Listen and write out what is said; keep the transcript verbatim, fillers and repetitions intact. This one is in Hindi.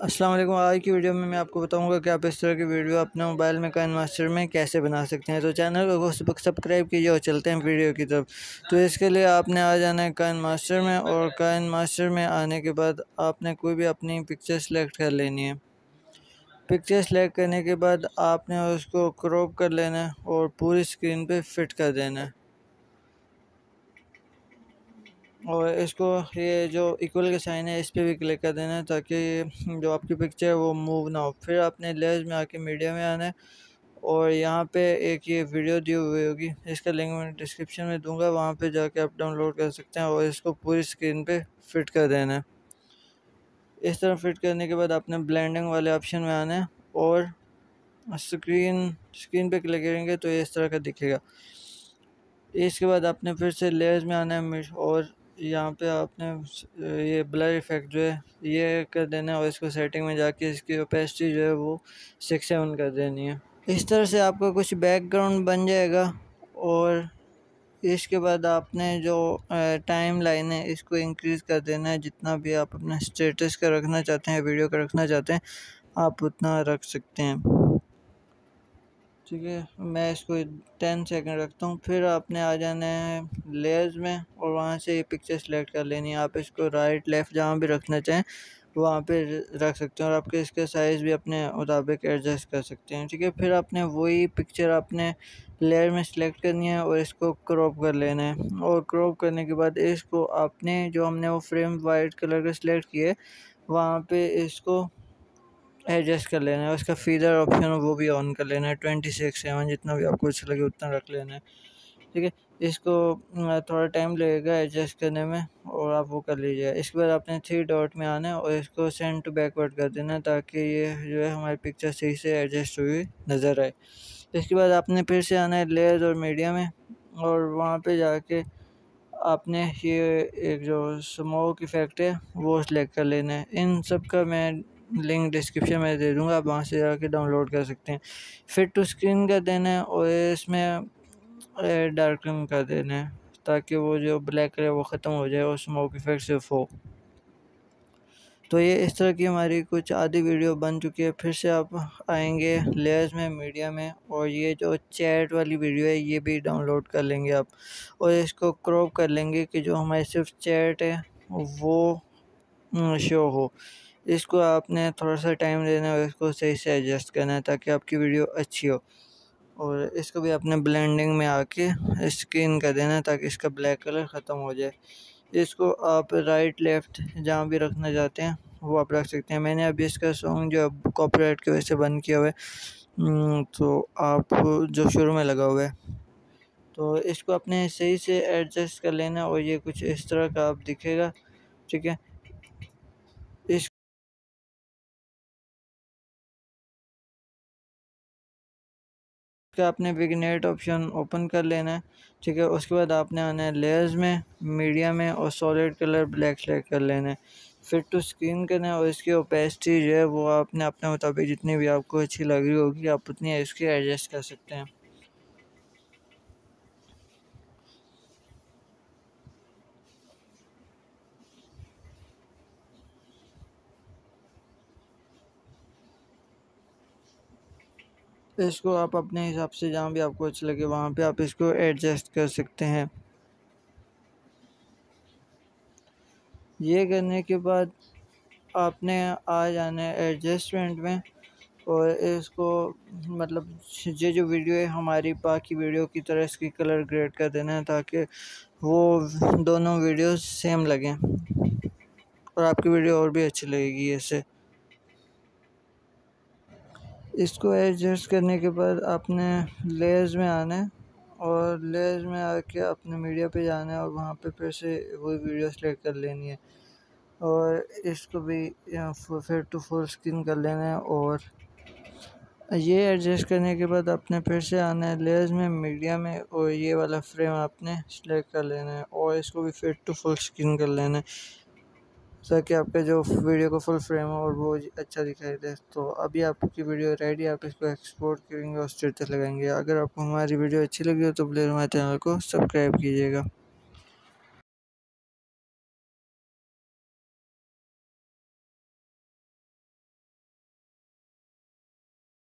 अस्सलाम वालेकुम। आज की वीडियो में मैं आपको बताऊंगा कि आप इस तरह की वीडियो अपने मोबाइल में काइनमास्टर में कैसे बना सकते हैं। तो चैनल को सब्सक्राइब कीजिए और चलते हैं वीडियो की तरफ। तो इसके लिए आपने आ जाना है काइनमास्टर में, और काइनमास्टर में आने के बाद आपने कोई भी अपनी पिक्चर सेलेक्ट कर लेनी है। पिक्चर सेलेक्ट करने के बाद आपने उसको क्रॉप कर लेना है और पूरी स्क्रीन पे फिट कर देना है। और इसको ये जो इक्वल का साइन है इस पर भी क्लिक कर देना है ताकि जो आपकी पिक्चर है वो मूव ना हो। फिर आपने लेयर्स में आके मीडिया में आना है, और यहाँ पे एक ये वीडियो दी हुई होगी, इसका लिंक मैं डिस्क्रिप्शन में दूंगा, वहाँ पे जाके आप डाउनलोड कर सकते हैं और इसको पूरी स्क्रीन पे फिट कर देना है। इस तरह फिट करने के बाद आपने ब्लेंडिंग वाले ऑप्शन में आना है और स्क्रीन स्क्रीन पे क्लिक करेंगे तो ये इस तरह का दिखेगा। इसके बाद आपने फिर से लेयर्स में आना है और यहाँ पे आपने ये ब्लर इफेक्ट जो है ये कर देना है, और इसको सेटिंग में जाके इसकी ओपेसिटी जो है वो सिक्स सेवन कर देनी है। इस तरह से आपका कुछ बैकग्राउंड बन जाएगा। और इसके बाद आपने जो टाइम लाइन है इसको इंक्रीज़ कर देना है। जितना भी आप अपना स्टेटस का रखना चाहते हैं, वीडियो का रखना चाहते हैं, आप उतना रख सकते हैं। ठीक है, मैं इसको टेन सेकंड रखता हूँ। फिर आपने आ जाना है लेयर्स में और वहाँ से ये पिक्चर सेलेक्ट कर लेनी है। आप इसको राइट लेफ़्ट जहाँ भी रखना चाहें वहाँ पे रख सकते हैं, और आपके इसका साइज़ भी अपने मुताबिक एडजस्ट कर सकते हैं। ठीक है, फिर आपने वही पिक्चर आपने लेयर में सेलेक्ट करनी है और इसको क्रॉप कर लेना है। और क्रॉप करने के बाद इसको आपने जो हमने वो फ्रेम वाइट कलर का सिलेक्ट किया है वहाँ पे इसको एडजस्ट कर लेना है। उसका फीदर ऑप्शन वो भी ऑन कर लेना है, ट्वेंटी सिक्स सेवन जितना भी आपको अच्छा लगे उतना रख लेना है। ठीक है, इसको थोड़ा टाइम लगेगा एडजस्ट करने में और आप वो कर लीजिए। इसके बाद आपने थ्री डॉट में आना है और इसको सेंड टू बैकवर्ड कर देना है ताकि ये जो है हमारी पिक्चर सही से एडजस्ट हुई नज़र आए। इसके बाद आपने फिर से आना है लेयर्स और मीडिया में, और वहाँ पे जाके आपने ये एक जो स्मोक इफ़ेक्ट है वो सिलेक्ट कर लेना है। इन सब का मैं लिंक डिस्क्रिप्शन में दे दूँगा, आप वहाँ से जाके डाउनलोड कर सकते हैं। फिट टू स्क्रीन कर देना है और इसमें डार्कन कर देना है ताकि वो जो ब्लैक है वो ख़त्म हो जाए और स्मोक इफ़ेक्ट सिर्फ हो। तो ये इस तरह की हमारी कुछ आधी वीडियो बन चुकी है। फिर से आप आएंगे लेयर्स में, मीडिया में, और ये जो चैट वाली वीडियो है ये भी डाउनलोड कर लेंगे आप, और इसको क्रॉप कर लेंगे कि जो हमारी सिर्फ चैट है वो शो हो। इसको आपने थोड़ा सा टाइम देना है और इसको सही से एडजस्ट करना है ताकि आपकी वीडियो अच्छी हो। और इसको भी आपने ब्लेंडिंग में आके स्क्रीन कर देना है ताकि इसका ब्लैक कलर ख़त्म हो जाए। इसको आप राइट लेफ़्ट जहाँ भी रखना चाहते हैं वो आप रख सकते हैं। मैंने अभी इसका सॉन्ग जो कॉपीराइट की वजह से बंद किया हुआ है, तो आप जो शुरू में लगा हुआ है, तो इसको अपने सही से एडजस्ट कर लेना और ये कुछ इस तरह का आप दिखेगा। ठीक है, इस का आपने विग्नेट ऑप्शन ओपन कर लेना है। ठीक है, उसके बाद आपने आना है लेयर्स में, मीडिया में, और सॉलिड कलर ब्लैक सेलेक्ट कर लेना है। फिट टू स्क्रीन करना है और इसकी ओपेसिटी जो है वो आपने अपने मुताबिक जितनी भी आपको अच्छी लग रही होगी आप उतनी इसकी एडजस्ट कर सकते हैं। इसको आप अपने हिसाब से जहाँ भी आपको अच्छा लगे वहाँ पे आप इसको एडजस्ट कर सकते हैं। ये करने के बाद आपने आ जाना है एडजस्टमेंट में, और इसको मतलब ये जो वीडियो है हमारी बाकी वीडियो की तरह इसकी कलर ग्रेड कर देना है ताकि वो दोनों वीडियो सेम लगें और आपकी वीडियो और भी अच्छी लगेगी ऐसे। इसको एडजस्ट करने के बाद आपने लेयर्स में आना है और लेयर्स में आके अपने मीडिया पे जाना है और वहाँ पे फिर से वही वीडियो सेलेक्ट कर लेनी है, और इसको भी फिर टू फुल स्क्रीन कर लेना है। और ये एडजस्ट करने के बाद आपने फिर से आना है लेयर्स में, मीडिया में, और ये वाला फ्रेम आपने सेलेक्ट कर लेना है और इसको भी फिट टू फुल स्क्रीन कर लेना है ताकि आपका जो वीडियो का फुल फ्रेम हो और वो अच्छा दिखाई दे। तो अभी आपकी वीडियो रेडी, आप इसको एक्सपोर्ट करेंगे और स्टेटस लगाएंगे। अगर आपको हमारी वीडियो अच्छी लगी हो तो प्लीज़ हमारे चैनल को सब्सक्राइब कीजिएगा।